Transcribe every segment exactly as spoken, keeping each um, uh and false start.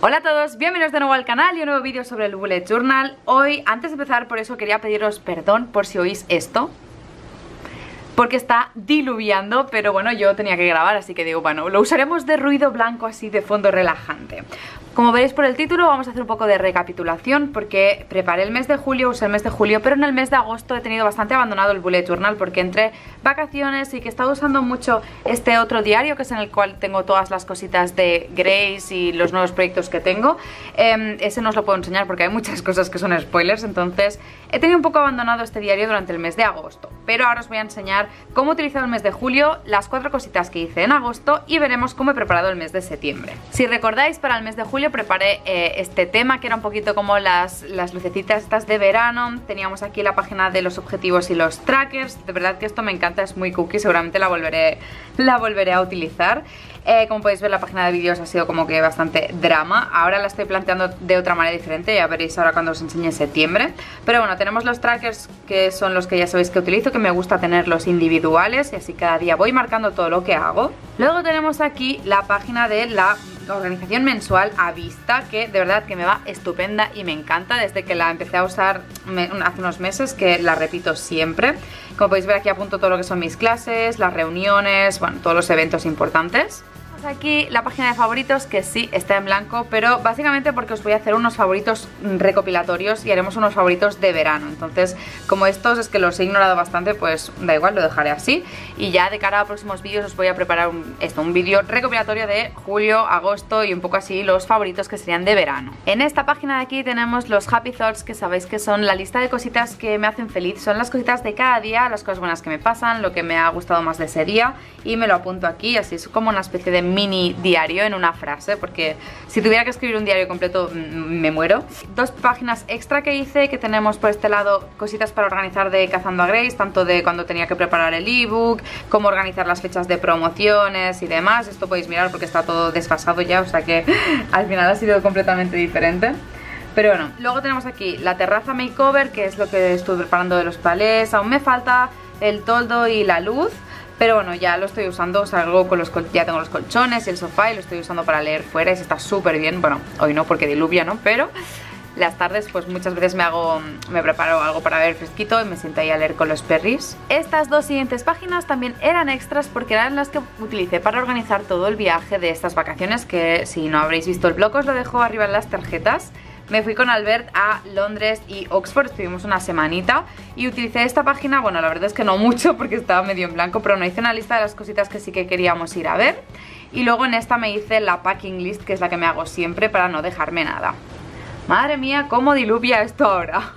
Hola a todos, bienvenidos de nuevo al canal y un nuevo vídeo sobre el Bullet Journal. Hoy, antes de empezar, por eso quería pediros perdón por si oís esto, porque está diluviando, pero bueno, yo tenía que grabar, así que digo, bueno, lo usaremos de ruido blanco así de fondo relajante. Como veréis por el título, vamos a hacer un poco de recapitulación porque preparé el mes de julio, usé el mes de julio, pero en el mes de agosto he tenido bastante abandonado el Bullet Journal porque entre vacaciones y que he estado usando mucho este otro diario, que es en el cual tengo todas las cositas de Grace y los nuevos proyectos que tengo. eh, Ese no os lo puedo enseñar porque hay muchas cosas que son spoilers, entonces he tenido un poco abandonado este diario durante el mes de agosto. Pero ahora os voy a enseñar cómo he utilizado el mes de julio, las cuatro cositas que hice en agosto y veremos cómo he preparado el mes de septiembre. Si recordáis, para el mes de julio preparé eh, este tema que era un poquito como las, las lucecitas estas de verano. Teníamos aquí la página de los objetivos y los trackers. De verdad que esto me encanta, es muy cookie, seguramente la volveré, la volveré a utilizar. Eh, como podéis ver, la página de vídeos ha sido como que bastante drama. Ahora la estoy planteando de otra manera diferente, ya veréis ahora cuando os enseñe en septiembre. Pero bueno, tenemos los trackers que son los que ya sabéis que utilizo, que me gusta tenerlos individuales y así cada día voy marcando todo lo que hago. Luego tenemos aquí la página de la organización mensual a vista, que de verdad que me va estupenda y me encanta desde que la empecé a usar hace unos meses, que la repito siempre. Como podéis ver, aquí apunto todo lo que son mis clases, las reuniones, bueno, todos los eventos importantes. Aquí la página de favoritos, que sí está en blanco, pero básicamente porque os voy a hacer unos favoritos recopilatorios y haremos unos favoritos de verano. Entonces, como estos es que los he ignorado bastante, pues da igual, lo dejaré así. Y ya de cara a próximos vídeos os voy a preparar un, esto, un vídeo recopilatorio de julio, agosto y un poco así los favoritos que serían de verano. En esta página de aquí tenemos los Happy Thoughts, que sabéis que son la lista de cositas que me hacen feliz. Son las cositas de cada día, las cosas buenas que me pasan, lo que me ha gustado más de ese día, y me lo apunto aquí, así es como una especie de mini diario en una frase, porque si tuviera que escribir un diario completo me muero. Dos páginas extra que hice, que tenemos por este lado cositas para organizar de Cazando a Grace, tanto de cuando tenía que preparar el ebook, como organizar las fechas de promociones y demás. Esto podéis mirar porque está todo desfasado ya, o sea que al final ha sido completamente diferente. Pero bueno, luego tenemos aquí la terraza makeover, que es lo que estuve preparando de los palés. Aún me falta el toldo y la luz, pero bueno, ya lo estoy usando, salgo con los ya tengo los colchones y el sofá y lo estoy usando para leer fuera y se está súper bien. Bueno, hoy no porque diluvia, ¿no? Pero las tardes pues muchas veces me hago, me preparo algo para ver fresquito y me siento ahí a leer con los perris. Estas dos siguientes páginas también eran extras porque eran las que utilicé para organizar todo el viaje de estas vacaciones, que si no habréis visto el blog os lo dejo arriba en las tarjetas. Me fui con Albert a Londres y Oxford, estuvimos una semanita y utilicé esta página, bueno, la verdad es que no mucho porque estaba medio en blanco, pero no, hice una lista de las cositas que sí que queríamos ir a ver. Y luego en esta me hice la packing list, que es la que me hago siempre para no dejarme nada. Madre mía, cómo diluvia esto ahora.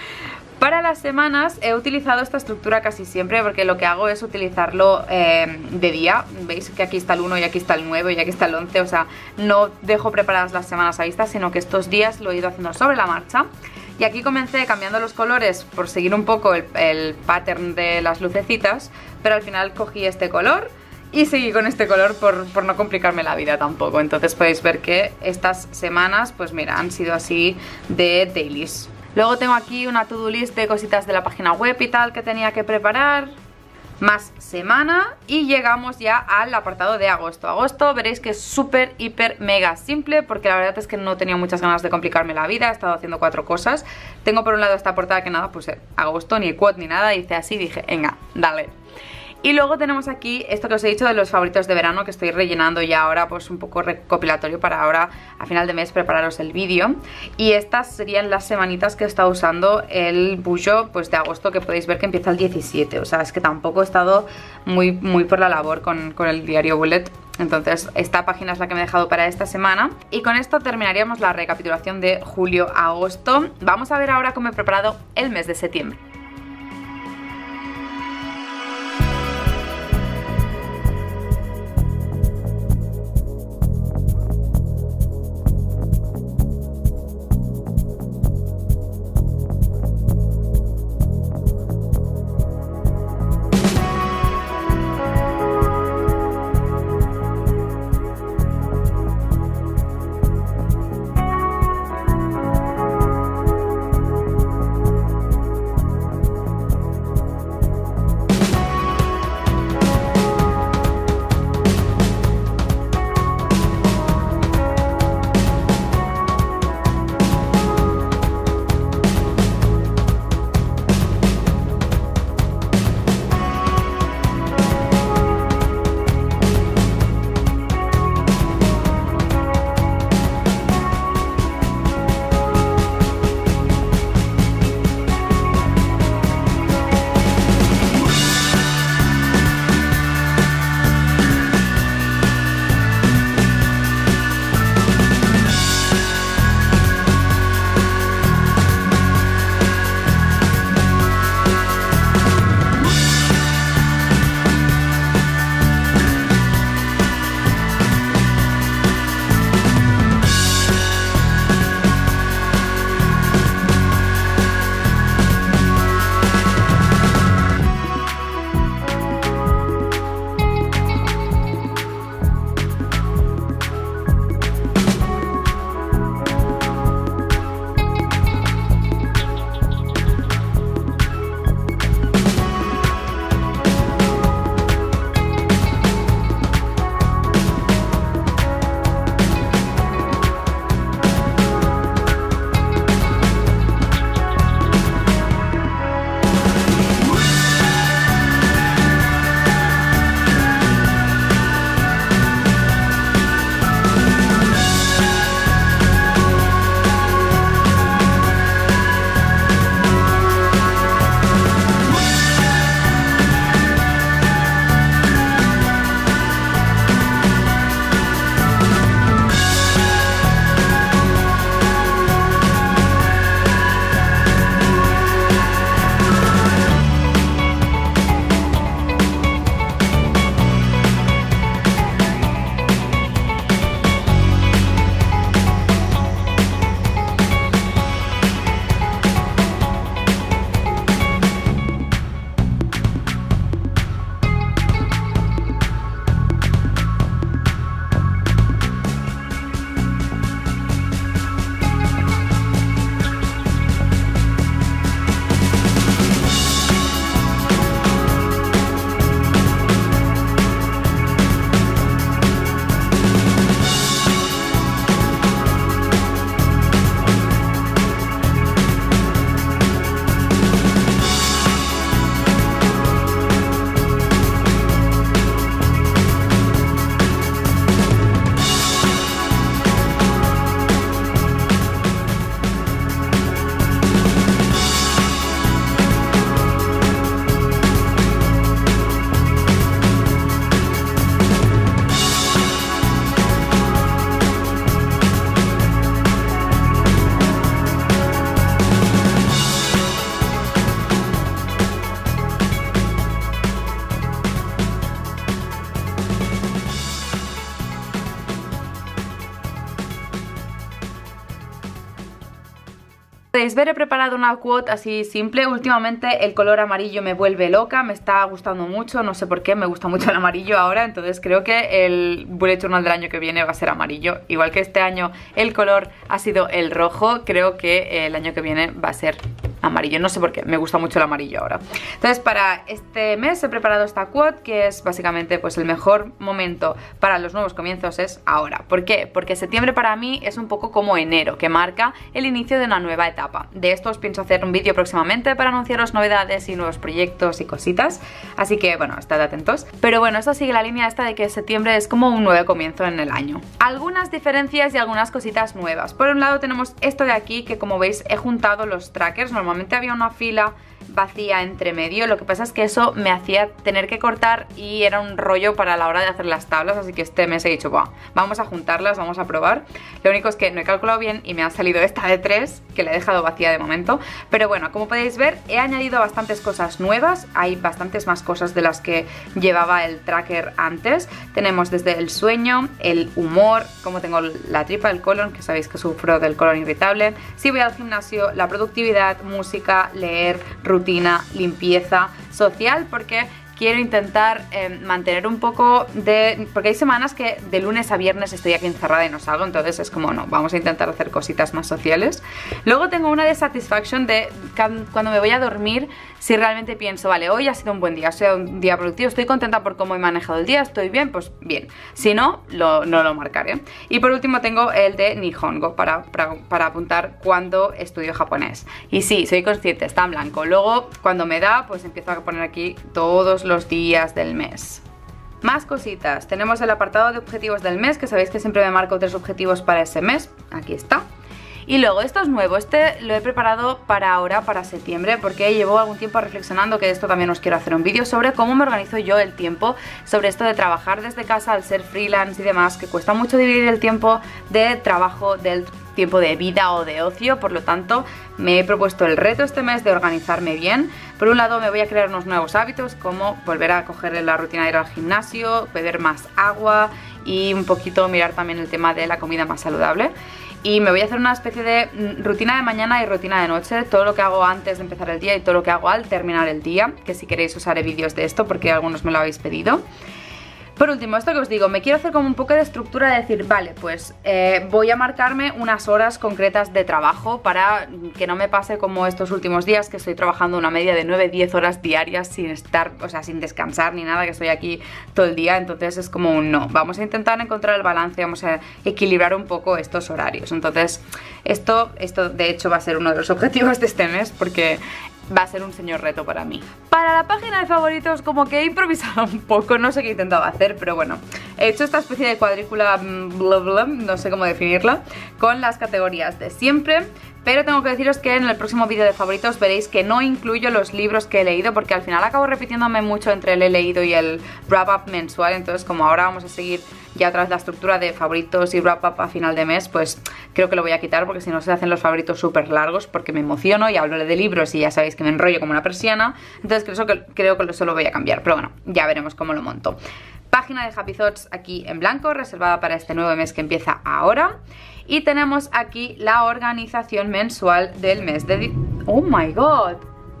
Para las semanas he utilizado esta estructura casi siempre porque lo que hago es utilizarlo eh, de día. Veis que aquí está el uno y aquí está el nueve y aquí está el once, o sea, no dejo preparadas las semanas a vista, sino que estos días lo he ido haciendo sobre la marcha. Y aquí comencé cambiando los colores por seguir un poco el, el pattern de las lucecitas, pero al final cogí este color y seguí con este color por, por no complicarme la vida tampoco. Entonces podéis ver que estas semanas, pues mira, han sido así de dailies. Luego tengo aquí una to-do list de cositas de la página web y tal que tenía que preparar. Más semana y llegamos ya al apartado de agosto. Agosto veréis que es súper, hiper, mega simple porque la verdad es que no tenía muchas ganas de complicarme la vida. He estado haciendo cuatro cosas. Tengo por un lado esta portada que nada, pues agosto, ni quote ni nada. Hice así, dije, venga, dale. Y luego tenemos aquí esto que os he dicho de los favoritos de verano, que estoy rellenando ya ahora, pues un poco recopilatorio para ahora a final de mes prepararos el vídeo. Y estas serían las semanitas que he estado usando el bullo pues de agosto, que podéis ver que empieza el diecisiete. O sea, es que tampoco he estado muy, muy por la labor con, con el diario Bullet. Entonces esta página es la que me he dejado para esta semana. Y con esto terminaríamos la recapitulación de julio a agosto. Vamos a ver ahora cómo he preparado el mes de septiembre. podéis ver, he preparado una quote así simple. Últimamente el color amarillo me vuelve loca, me está gustando mucho, no sé por qué, me gusta mucho el amarillo ahora, entonces creo que el bullet journal del año que viene va a ser amarillo. Igual que este año el color ha sido el rojo, creo que el año que viene va a ser amarillo, no sé por qué, me gusta mucho el amarillo ahora. Entonces para este mes he preparado esta quote, que es básicamente pues el mejor momento para los nuevos comienzos es ahora. ¿Por qué? Porque septiembre para mí es un poco como enero, que marca el inicio de una nueva etapa. De esto os pienso hacer un vídeo próximamente para anunciaros novedades y nuevos proyectos y cositas, así que bueno, estad atentos. Pero bueno, esto sigue la línea esta de que septiembre es como un nuevo comienzo en el año. Algunas diferencias y algunas cositas nuevas. Por un lado tenemos esto de aquí, que como veis he juntado los trackers. Normalmente había una fila vacía entre medio, lo que pasa es que eso me hacía tener que cortar y era un rollo para la hora de hacer las tablas, así que este mes he dicho, buah, vamos a juntarlas, vamos a probar. Lo único es que no he calculado bien y me ha salido esta de tres, que la he dejado vacía de momento, pero bueno, como podéis ver he añadido bastantes cosas nuevas, hay bastantes más cosas de las que llevaba el tracker antes. Tenemos desde el sueño, el humor, como tengo la tripa, el colon, que sabéis que sufro del colon irritable, si voy al gimnasio, la productividad, música, leer, rutina, limpieza, social, porque quiero intentar eh, mantener un poco de... porque hay semanas que de lunes a viernes estoy aquí encerrada y no salgo, entonces es como no, vamos a intentar hacer cositas más sociales. Luego tengo una de satisfaction de cuando me voy a dormir, si realmente pienso, vale, hoy ha sido un buen día, ha sido un día productivo, estoy contenta por cómo he manejado el día, estoy bien, pues bien. Si no, lo, no lo marcaré. Y por último tengo el de Nihongo para, para, para apuntar cuando estudio japonés. Y sí, soy consciente, está en blanco. Luego, cuando me da, pues empiezo a poner aquí todos los días del mes. Más cositas, tenemos el apartado de objetivos del mes, que sabéis que siempre me marco tres objetivos para ese mes, aquí está. Y luego esto es nuevo, este lo he preparado para ahora, para septiembre, porque llevo algún tiempo reflexionando, que de esto también os quiero hacer un vídeo, sobre cómo me organizo yo el tiempo, sobre esto de trabajar desde casa al ser freelance y demás, que cuesta mucho dividir el tiempo de trabajo del tiempo de vida o de ocio. Por lo tanto me he propuesto el reto este mes de organizarme bien. Por un lado me voy a crear unos nuevos hábitos, como volver a coger la rutina de ir al gimnasio, beber más agua y un poquito mirar también el tema de la comida más saludable. Y me voy a hacer una especie de rutina de mañana y rutina de noche, todo lo que hago antes de empezar el día y todo lo que hago al terminar el día, que si queréis os haré vídeos de esto porque algunos me lo habéis pedido. Por último, esto que os digo, me quiero hacer como un poco de estructura de decir, vale, pues eh, voy a marcarme unas horas concretas de trabajo para que no me pase como estos últimos días, que estoy trabajando una media de nueve a diez horas diarias sin estar, o sea, sin descansar ni nada, que estoy aquí todo el día. Entonces es como un no, vamos a intentar encontrar el balance, vamos a equilibrar un poco estos horarios. Entonces esto, esto de hecho va a ser uno de los objetivos de este mes, porque va a ser un señor reto para mí. Para la página de favoritos como que he improvisado un poco, no sé qué intentaba hacer, pero bueno, he hecho esta especie de cuadrícula, bla bla, no sé cómo definirla, con las categorías de siempre. Pero tengo que deciros que en el próximo vídeo de favoritos veréis que no incluyo los libros que he leído, porque al final acabo repitiéndome mucho entre el he leído y el wrap up mensual. Entonces, como ahora vamos a seguir ya tras la estructura de favoritos y wrap up a final de mes, pues creo que lo voy a quitar, porque si no se hacen los favoritos súper largos, porque me emociono y hablo de libros y ya sabéis que me enrollo como una persiana. Entonces creo que, creo que eso lo voy a cambiar, pero bueno, ya veremos cómo lo monto. Página de Happy Thoughts aquí en blanco, reservada para este nuevo mes que empieza ahora. Y tenemos aquí la organización mensual del mes de... ¡Oh my god!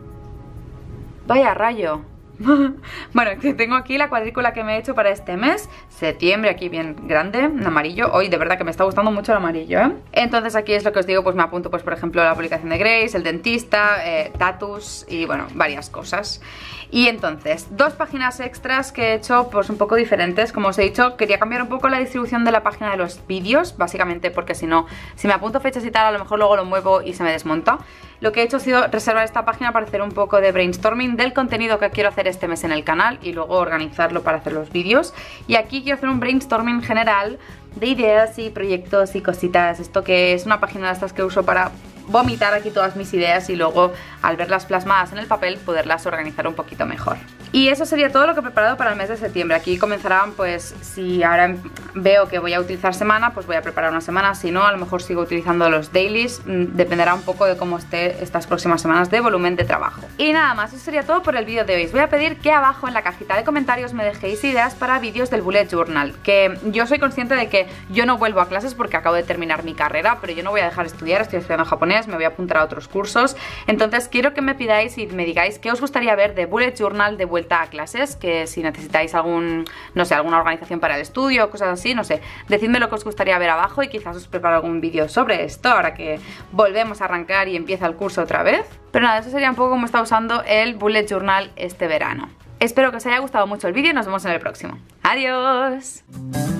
¡Vaya rayo! Bueno, tengo aquí la cuadrícula que me he hecho para este mes, septiembre, aquí bien grande, en amarillo. Hoy de verdad que me está gustando mucho el amarillo, ¿eh? Entonces aquí es lo que os digo, pues me apunto pues por ejemplo la publicación de Grace, el dentista, eh, tatus y bueno, varias cosas. Y entonces, dos páginas extras que he hecho pues un poco diferentes. Como os he dicho, quería cambiar un poco la distribución de la página de los vídeos, básicamente porque si no, si me apunto fechas y tal, a lo mejor luego lo muevo y se me desmonta. Lo que he hecho ha sido reservar esta página para hacer un poco de brainstorming del contenido que quiero hacer este mes en el canal y luego organizarlo para hacer los vídeos. Y aquí quiero hacer un brainstorming general de ideas y proyectos y cositas. Esto que es una página de estas que uso para vomitar aquí todas mis ideas y luego al verlas plasmadas en el papel poderlas organizar un poquito mejor. Y eso sería todo lo que he preparado para el mes de septiembre. Aquí comenzarán, pues, si ahora veo que voy a utilizar semana, pues voy a preparar una semana. Si no, a lo mejor sigo utilizando los dailies. Dependerá un poco de cómo esté estas próximas semanas de volumen de trabajo. Y nada más, eso sería todo por el vídeo de hoy. Os voy a pedir que abajo en la cajita de comentarios me dejéis ideas para vídeos del bullet journal. Que yo soy consciente de que yo no vuelvo a clases porque acabo de terminar mi carrera, pero yo no voy a dejar de estudiar, estoy estudiando japonés, me voy a apuntar a otros cursos. Entonces quiero que me pidáis y me digáis qué os gustaría ver de bullet journal de vuelta a clases, que si necesitáis algún, no sé, alguna organización para el estudio, cosas así, no sé, decidme lo que os gustaría ver abajo y quizás os preparo algún vídeo sobre esto ahora que volvemos a arrancar y empieza el curso otra vez. Pero nada, eso sería un poco como está usando el bullet journal este verano. Espero que os haya gustado mucho el vídeo y nos vemos en el próximo. ¡Adiós!